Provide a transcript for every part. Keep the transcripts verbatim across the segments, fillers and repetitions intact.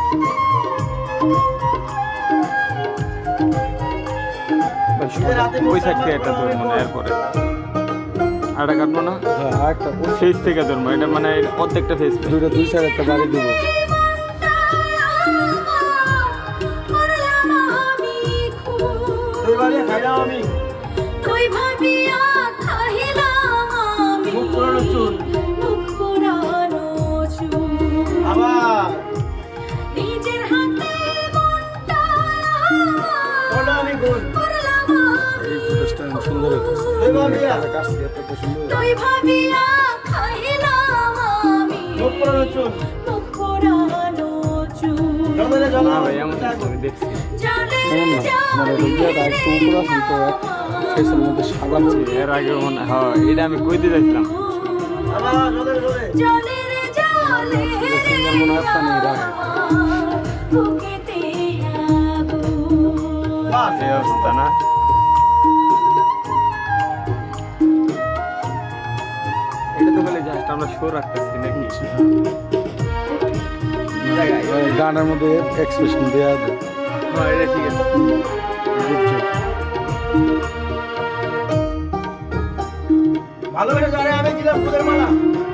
ওই সাইড থেকে একটা ধরবো না এরপরে আরেকটা কাটবো না একটা ফেস থেকে ধরবো এটা মানে প্রত্যেকটা ফেস দুইটা দুই সাইড একটা বাড়ি দিব ভাবিয়া খাইলাম আমি তুই ভাবিয়া খাইলাম আমি মুখ পুরানো চুল মুখ পুরানো চুল আবার নিজের হাতে মনটা ওটা আমি গুণ করলাম আমি স্টাইল সুন্দর তুই ভাবিয়া কাটছি এত সুন্দর তুই ভাবিয়া খাইলাম আমি মুখ পুরানো চুল মুখ পুরানো চুল জলে জলে ভাই এমন আমি দেখছি মানে রুগিয়াটা একটু উপর আছে তো ফেসের মধ্যে সাদা ছিল এর আগে মনে হয় এটা আমি কইতে যাচ্ছিলাম সিঙ্গার মনে হয় পানি রাখে এই অবস্থা না এটা তো বলে জাস্ট আমরা শো রাখতেছি নাকি গানের মধ্যে এক্সপ্রেশন দেওয়া যায় হ্যাঁ এটা ঠিক আছে ভালোবেসে যারে আমি দিলাম ফুলের মালা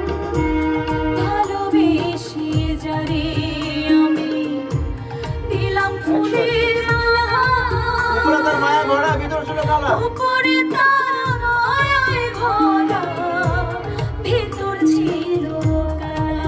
ভালোবেসে যারে আমি দিলাম ফুলের মালা উপরে তার মায়া ভরা ভিতর ছিল কালা উপরে তার মায়ায় ভরা ভিতর ছিল কালা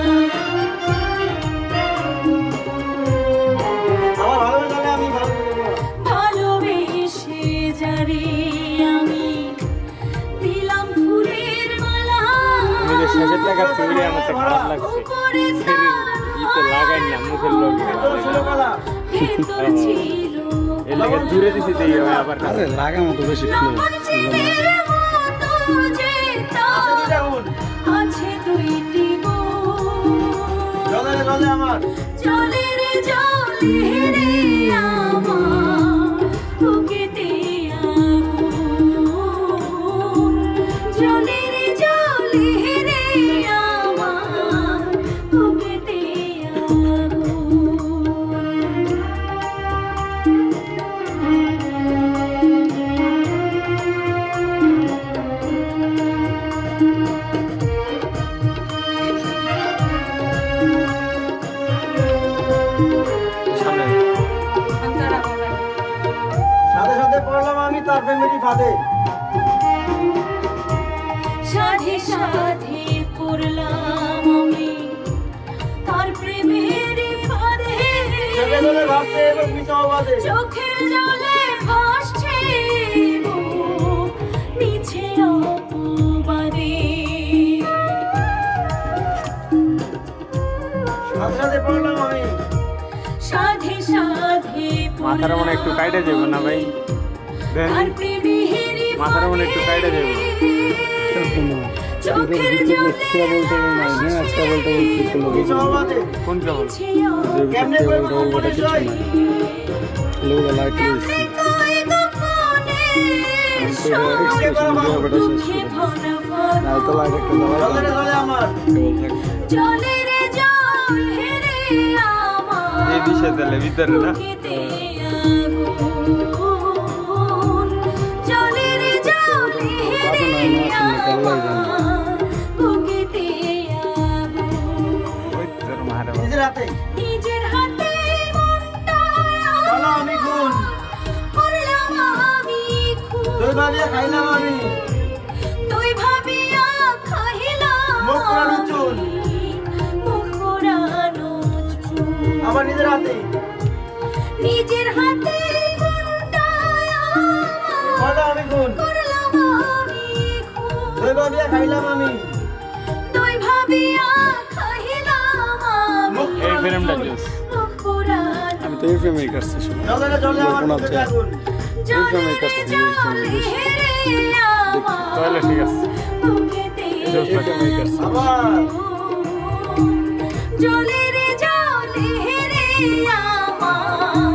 আমার ভালোবেসে যারে আমি ভালোবেসে যারে আমি দিলাম ফুলের মালা আমি শেষের টাকা চুড়ি আমার তো খারাপ লাগছে ইতে লাগাই না মুখের লোকে এর লাগে দূরে দিছি দেই আবার আরে লাগা মতো বেশি আছে দুইটি গুণ জলে জলে আমার জলে রে জলে রে আমার বুকেতে আগুন জলে রে জলে রে আমার বুকেতে সামনে সাথে সাথে পড়লাম আমি তার ফ্যামিলি ফাদে সাথে সাথে পড়লাম আমি তার প্রেমের ফাদে চোখের জলে ভাসছে এবং মিছাও বাদে চোখের জলে ভাসছে মিছে অপবাদে সাথে সাথে পড়লাম আমি সাথে সাথে মাথার মনে একটু কাইটে যাবো না ভাই মাথার মনে একটু কাইটে যাবো কোন কেবল এই বিষয় তাহলে ভিতরে না নিজের হাতে আমি খুন করলাম আমি খুন তুই ভাবিয়া খাইলাম আমি তুই ভাবিয়া খাইলাম মুখ পুরানো চুল মুখ পুরানো চুল আমার নিজের হাতে নিজের হাতে আমি খুন করলাম আমি খুন তুই ভাবিয়া খাইলাম আমি তুই ভাবিয়া এই ফ্রেমটা জোস আমি তো এই ফ্রেমে কাটছি জলে জলে আমার বুকে আগুন এই ফ্রেমে কাটছি তাহলে ঠিক আছে এই ফ্রেমে কাটছি জলে রে জলে রে আমার